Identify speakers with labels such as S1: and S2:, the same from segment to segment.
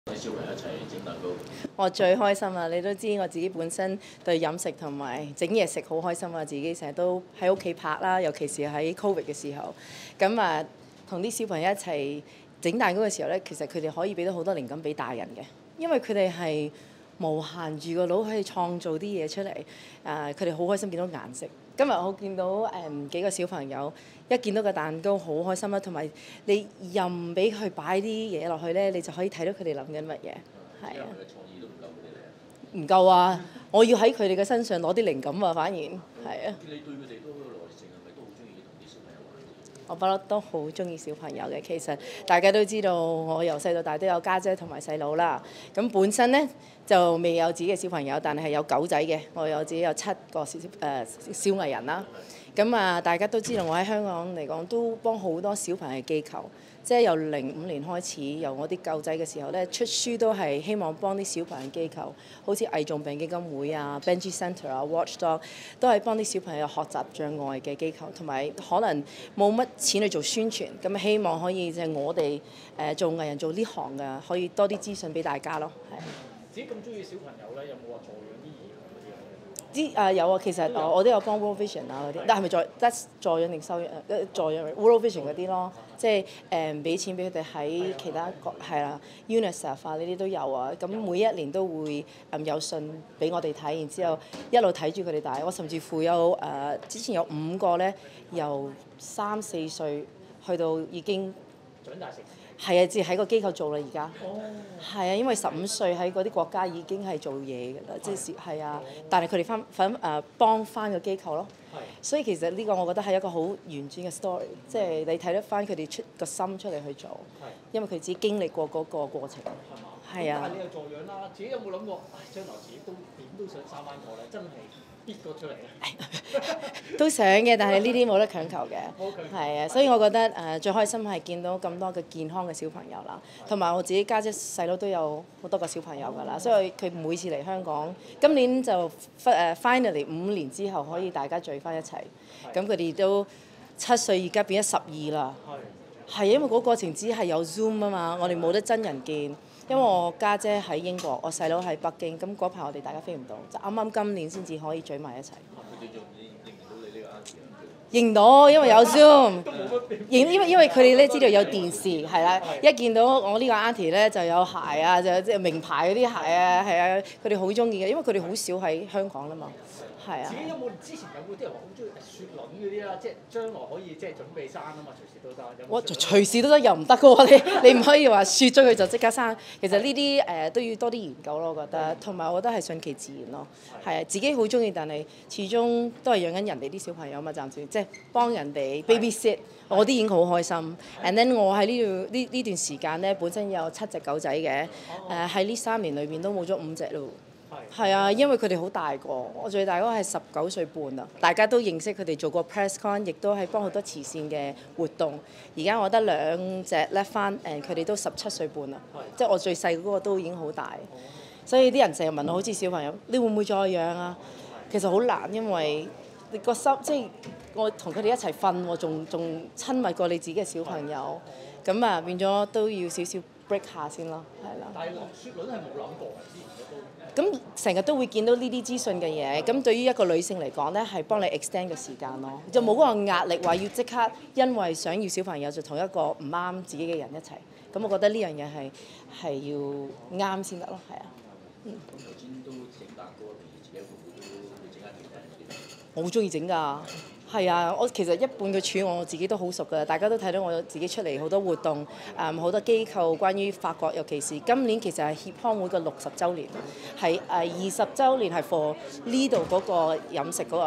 S1: 啲小朋友一齊整蛋糕。
S2: 我最開心啊！你都知我自己本身對飲食同埋整嘢食好開心啊！自己成日都喺屋企拍啦，尤其是喺 Covid 嘅時候，咁啊同啲小朋友一齊整蛋糕嘅時候咧，其實佢哋可以俾到好多靈感俾大人嘅，因為佢哋係無限住個腦可以創造啲嘢出嚟。佢哋好開心見到顏色。今日我見到幾個小朋友一見到個蛋糕好開心啦，同埋你任俾佢擺啲嘢落去咧，你就可以睇到佢哋諗緊乜嘢。係啊。
S1: 創意都唔夠佢哋嚟。
S2: 唔夠啊！我要喺佢哋嘅身上攞啲靈感啊，反而係啊。
S1: 你對佢哋都好有耐性，係咪都好中意同啲小朋友玩？
S2: 我不嬲都好中意小朋友嘅，其實大家都知道我由細到大都有家姐同埋細佬啦。咁本身呢，就未有自己嘅小朋友，但係有狗仔嘅，我有自己有7個小藝人啦。咁啊，大家都知道我喺香港嚟講都幫好多小朋友嘅機構，即係由05年開始，由我啲狗仔嘅時候咧出書都係希望幫啲小朋友機構，好似危重病基金會啊、Benji Centre 啊、Watchdog， 都係幫啲小朋友學習障礙嘅機構，同埋可能冇乜錢去做宣傳，咁希望可以就係我哋做藝人做呢行嘅，可以多啲資訊俾大家咯，係。
S3: 自己咁中意小朋友咧，有冇話助養啲兒童嗰啲啊？
S2: 有啊，其實我都有幫 World Vision 啊嗰啲，但係咪助養定收養？助養 World Vision 嗰啲咯，即係俾錢俾佢哋喺其他國係啦 UNICEF 啊呢啲都有啊。咁每一年都會有信俾我哋睇，然之後一路睇住佢哋大。我甚至乎有之前有5個咧，由3、4歲去到已經
S3: 長大成。
S2: 係啊，至喺個機構做啦而家。
S3: 哦。
S2: 係啊，因為15歲喺嗰啲國家已經係做嘢㗎啦，即係係啊，但係佢哋幫翻個機構咯。
S3: 係。
S2: 所以其實呢個我覺得係一個好完整嘅 story，即係你睇得翻佢哋出個心出嚟去做。
S3: 係。
S2: 因為佢自己經歷過嗰個過程。
S3: 係嘛？
S2: 係啊。
S3: 但係你又助養啦，自己有冇諗過，將來自己都點都想生翻個咧？真係逼個出嚟咧？
S2: 都想嘅，但係呢啲冇得強求嘅。
S3: 冇強求。
S2: 係啊，所以我覺得最開心係見到咁多嘅健康嘅小朋友啦，同埋我自己家姐細佬都有好多個小朋友㗎啦，所以佢每次嚟香港，今年就finally 5年之後可以大家聚翻一齊，咁佢哋都7歲，而家變咗12啦。係因為嗰個過程只係有 Zoom 啊嘛，我哋冇得真人見。因為我家姐喺英國，我細佬喺北京，咁嗰排我哋大家飛唔到，就啱啱今年先至可以聚埋一齊。
S1: 佢哋仲認唔到你呢個 auntie 啊？
S2: 認到，因為有 Zoom。因為佢哋咧知道有電視，係啦，一見到我呢個 auntie 咧就有鞋啊，就即係名牌嗰啲鞋啊，係啊，佢哋好中意嘅，因為佢哋好少喺香港啦嘛。係啊。
S3: 自己有冇之前有冇啲人話好中意雪卵嗰啲啦，即係將來可以即係準備生啊嘛，隨時都得。
S2: 我隨時都得，又唔得嘅喎，你唔可以話雪咗佢就即刻生。其實呢啲都要多啲研究咯，我覺得。同埋我覺得係順其自然咯。係啊，自己好中意，但係始終都係養緊人哋啲小朋友嘛，暫時即係幫人哋 baby sit，我啲已經好開心。And then 我喺呢段時間咧，本身有7隻狗仔嘅，喺呢3年裏邊都冇咗5隻咯。係啊，因為佢哋好大個，我最大嗰個係19歲半啊，大家都認識佢哋，做過 press con， 亦都係幫好多慈善嘅活動。而家我得2隻 left 翻，佢哋都17歲半啦，即係我最細嗰個都已經好大。所以啲人成日問我，好似小朋友，你會唔會再養啊？其實好難，因為你個心即係我同佢哋一齊瞓喎，仲親密過你自己嘅小朋友，咁啊變咗都要少少 break 下先咯，係啦。
S3: 但係落雪卵係冇諗過之前都。
S2: 咁成日都會見到呢啲資訊嘅嘢，咁對於一個女性嚟講咧，係幫你 extend 個時間咯，就冇嗰個壓力話要即刻因為想要小朋友就同一個唔啱自己嘅人一齊。咁我覺得呢樣嘢係要啱先得咯，係啊。
S1: 咁頭先都整蛋糕，平時自己會唔會都會整下其他嘢？
S2: 我好中意整㗎。係啊，我其實一半嘅廚我自己都好熟㗎，大家都睇到我自己出嚟好多活動，好多機構關於法國，尤其是今年其實係協康會嘅60週年，係20週年係 for 呢度嗰個飲食嗰個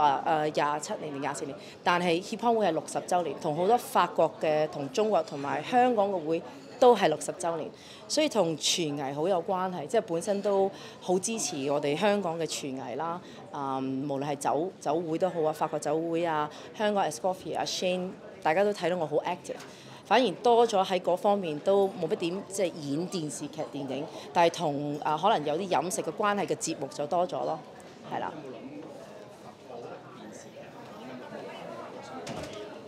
S2: 27年定24年，但係協康會係60週年，同好多法國嘅、同中國同埋香港嘅會都係60週年，所以同廚藝好有關係，即係本身都好支持我哋香港嘅廚藝啦。無論係酒會都好啊，法國酒會啊，香港 Escoffier 啊 Shane， 大家都睇到我好 active， 反而多咗喺嗰方面都冇乜點即係演電視劇、電影，但係同可能有啲飲食嘅關係嘅節目就多咗咯，係啦。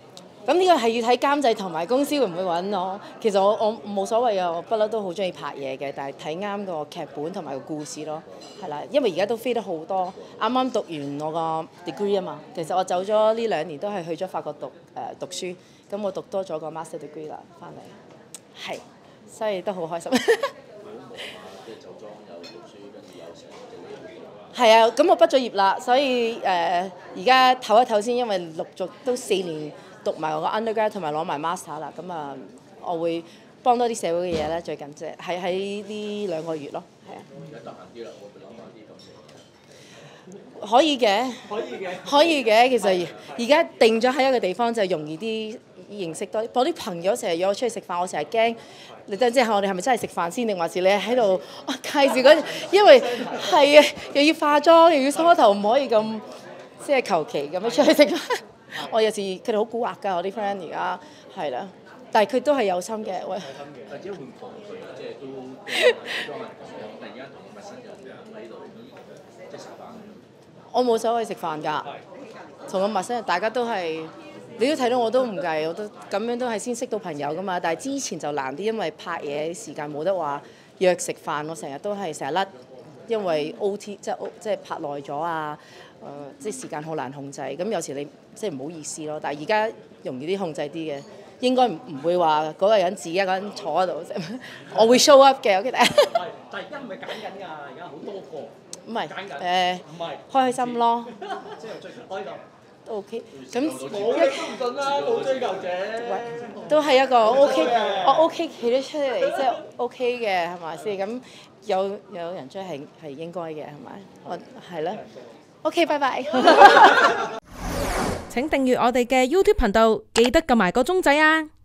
S2: 咁呢個係要睇監製同埋公司會唔會揾我。其實我冇所謂啊，我不嬲都好中意拍嘢嘅，但係睇啱個劇本同埋個故事咯，係啦。因為而家都飛得好多，啱啱讀完我個 degree 啊嘛。其實我走咗呢2年都係去咗法國讀書，咁我讀多咗個 master degree 啦，翻嚟係，所以都好開心。
S1: 即係酒莊有讀書，跟住有成做呢樣嘢。
S2: 係啊，咁我畢咗業啦，所以而家唞一唞先，因為陸續都4年讀埋我個 undergrad 同埋攞埋 master 啦，咁啊，我會幫多啲社會嘅嘢咧，最近即係喺呢2個月咯，係啊。
S1: 而家得閒啲啦，我會諗下啲咁嘅嘢。
S2: 可以嘅，
S3: 可以嘅，
S2: 可以嘅。其實而家定咗喺一個地方就容易啲認識多啲。我啲朋友成日約我出去食飯，我成日驚。你等陣下，我哋係咪真係食飯先，定還是你喺度介紹嗰？因為係啊，又要化妝，又要梳頭，唔可以咁即係求其咁樣出去食飯。我有時佢哋好蠱惑㗎，我啲 friend 而家係啦，但係佢都係有心嘅。喂，
S1: 或者會防佢，即係都裝人講，突然間同個陌生人喺度即係食飯。
S2: 我冇所謂食飯㗎，同個陌生人大家都係。你都睇到我都唔計，我都咁樣都係先識到朋友㗎嘛。但係之前就難啲，因為拍嘢時間冇得話約食飯，我成日都係成日甩，因為 OT 即係拍耐咗啊，即係時間好難控制。咁有時你即係唔好意思咯。但係而家容易啲控制啲嘅，應該唔會話嗰個人自己一個人坐喺度食，我會 show up 嘅，我記得。
S3: 係，但係而家唔係揀緊㗎，而家好多個。
S2: 唔係
S3: 揀緊。唔係。
S2: 開心咯。
S3: 即係追求開心。
S2: 都 OK，咁
S3: 冇你都唔信啦，冇追求者。
S2: 都係一個 OK，我 OK 企得出嚟，即係 OK 嘅係咪先？咁有人追係應該嘅係咪？我係啦。OK，拜拜。
S4: 請訂閱我哋嘅 YouTube 頻道，記得撳埋個鐘仔啊！